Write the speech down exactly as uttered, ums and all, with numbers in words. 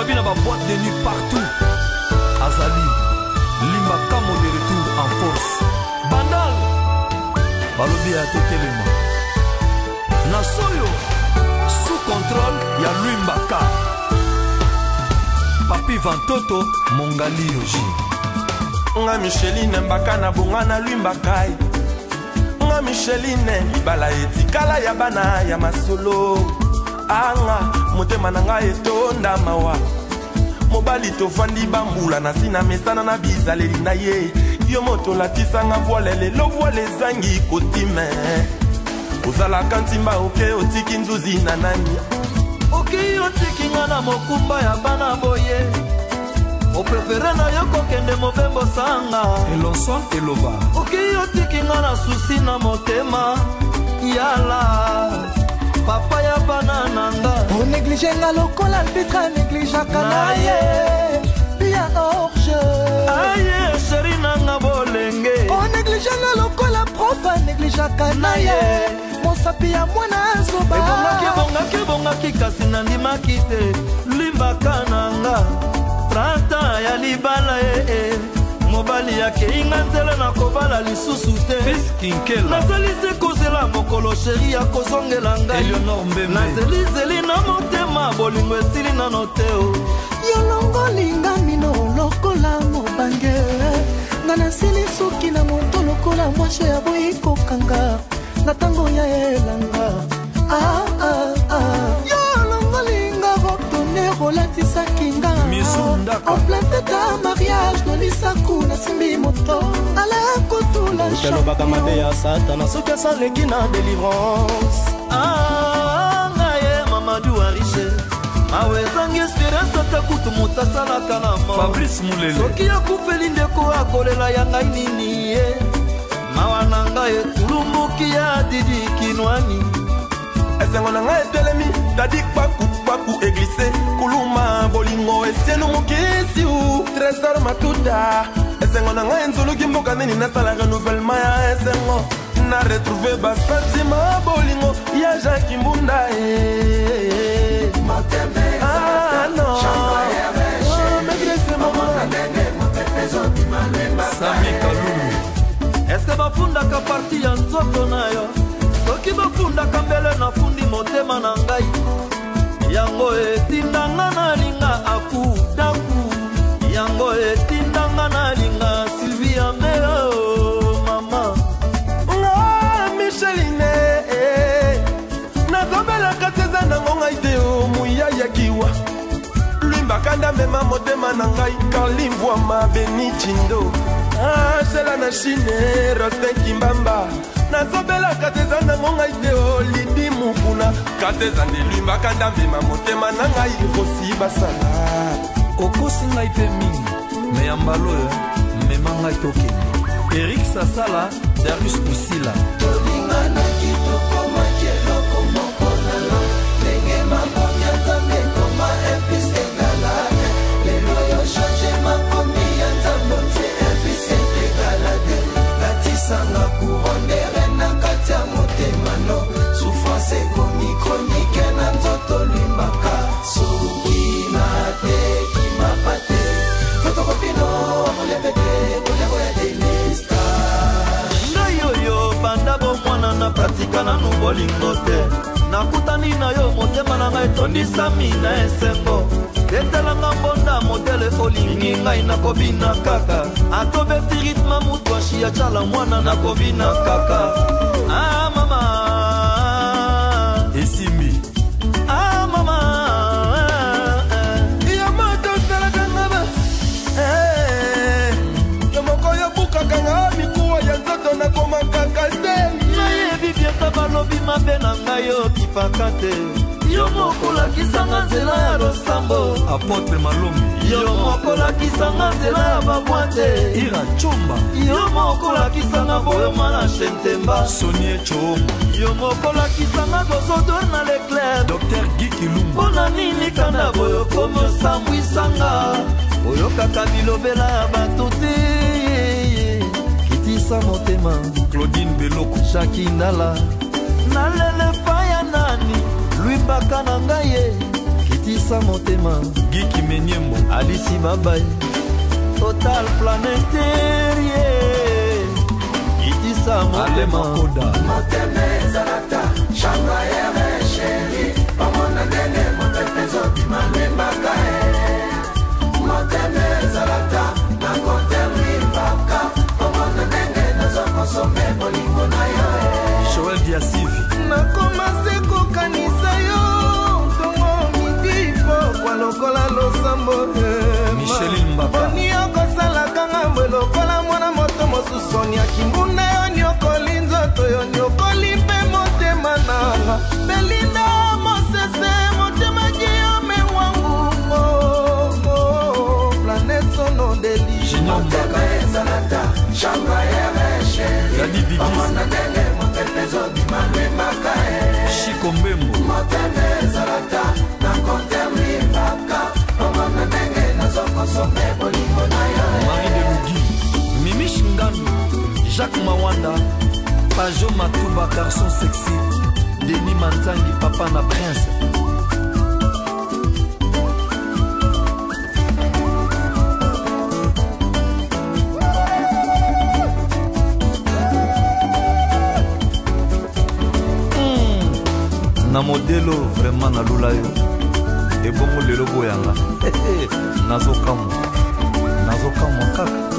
balobi na ba boîte de nuit partout. Azali Limbaka mo de retour en force. Bandal balobi ya totelema na soyo sous contrôle ya Limbaka. Papi Vantoto Mongali Yoji. Nga Micheline Mbaka na bonga na Limbaka. Nga Micheline libala etikala ya bana ya masolo. Anga motema nanga etonda mawa. Mobali tofandi bambula na sina mesana na bizaleli na ye. Yo moto latisa nga voile lelo voile zangi kotime. Ozala kantimba oke otiki nzuzi na nani. Oke otiki nga na mokumba ya bana boye. O prefere na yo kokende mobembo sanga. Elonson eloba. Oke otiki nga na susi na motema. Yala papa ya bana nanga. O néglige nga lokola albitra négligeaka na ye. Bia orge. Aye chéri nanga bolenge. O néglige nga lokola profa négligeaka na ye. Mosapi ya mwana zoba. Ebongaki ebongaki ebongaki kasi nandimaki te. Limbaka nanga trata ya libala e mobali yake inga nzela na kobala lisusu te. Nazali kozela mokolo sheri ya kozongela ngai. Nazelizeli na motema bolingo esili nano te o. Yolongolinga mino lokola mobange. Nga nasili suki na moto lokola mwashe ya boyi kokanga. Na tango ya elanga. Ah ah ah. Yolongolinga rokone rolatisa kinga. En plein fête à mariage no lisaku na simbi moto. Ala kotula Telo bakamade ya satana sokia sans leki na délivrance. Ah ngaye Mamadou Arishe. Awe zangi espérance takutu mutasala kana mo. Fabrice Mulele. Soki ya kufeli ndeko akolela ya ngai nini ye. Mawana ngaye tulumbuki ya didi kinwani. Esengo na ngai etelemi tadi kwaku kwaku eglise kuluma bolingo esienu mukisi u trésor matuta. Esengo na ngai nzuluki mboka nini nasala renouvellement ya esengo. Na retrouver bas sentiment bolingo ya Jacques Mbunda eh. Ah non Sami Kalou. Est-ce que bafundaka parti ya nzoto na yo? Soki bafundaka mbele na fundi motema na ngai. Yango etindanga na linga aku daku. Yango etindanga na linga Sylvia Meo mama. Nga Micheline eh. Nazobela kateza na ngonga ideo muya yakiwa. Limbakanda mema motema na ngai Kalimvwa ma Beni Chindo. Ah sela na Chine Rosten Kimbamba. Nazobela kateza na ngonga ideo Lidi Mukuna. Kateza ndi limbakanda mema motema na ngai Rosi basala. Okosi ngai pe mingi me yambalo yo mema ngai tokende. Eric Sasala Darius Pusila. Tolinga na kitoko makelo komoko nana. Lenge makonya zambe koma epis egalade. Lelo yo change makomi ya zambo te epis egalade. Gatisanga kurondere na katia motemano. Souffrance komi chronique na nzoto limbaka. Suki na te kima pate. Fotokopino molebete kolego ya delista. Banda bo mwana na pratika na nubolingo te. Nakutani na yo motema na ngai tondisami na esengo. Etelanga mbonda modele olingi ngai nakobina kaka. Atobeti ritma mutwashi ya chala mwana nakobina kaka. Ah mama Esimbi. Ah mama Iya mato sala kangaba. Eh Yomoko ya buka kanga mikuwa ya nzoto na koma kakaseli. nayebi bieta balobi mabe na ngai yo kipaka te. Yo moko lakisanga nzela ya losambo. Apotre Malombi. Yo moko lakisanga nzela ya babwate. Ira Chomba. Yo moko lakisanga boyoma na Shentemba. Sonie Chomba. Yo moko lakisanga gozodo na l'éclair. Docteur Guy Kilumba. Mpona nini kanda boyo komi osambwisanga. Oyokaka bilobela ya bato te. Kitisa motema. Claudine Beloko. Jackie Ndala. Nalele pa ya nani. Limbaka na ngai ye. itisa motema Giki Menyembo Alisi Babai Total Planétaire itisa motema Moteme Zalata Chamba Yere Chéri Omona Dene Motepezo Bimane Bakae Moteme Zalata Nakote Rivaka Omona Dene Nazoko Some Bolingo na yo Joël Diasivi nakomase kokanisa yo tongo midipo kwa lokola losambo Micheline Mbaka oni okosalaka ngambwe lokola mwana moto mosusu oniaki mbunda yo niokoli nzoto yo niokoli mpe motema nanga belinda mosese motema giyo mewangu planete sono deli Moteme Zalata Chamba Yere Chéri Dadi Bigis Omona Dene Motepezo Bimane Bakae Chico Mbembo Moteme Zalata Nakote Rivaka Omona Dene Nazoko Some Bolingo na yo Marie de Lugi Mimi Shingano Jacques Mawanda Pajo Matuba garçon sexy Denis Manzangi papa na prince na modelo vraiment na lula yo ebongo lelo boyanga nazokamwa nazokamwa kaka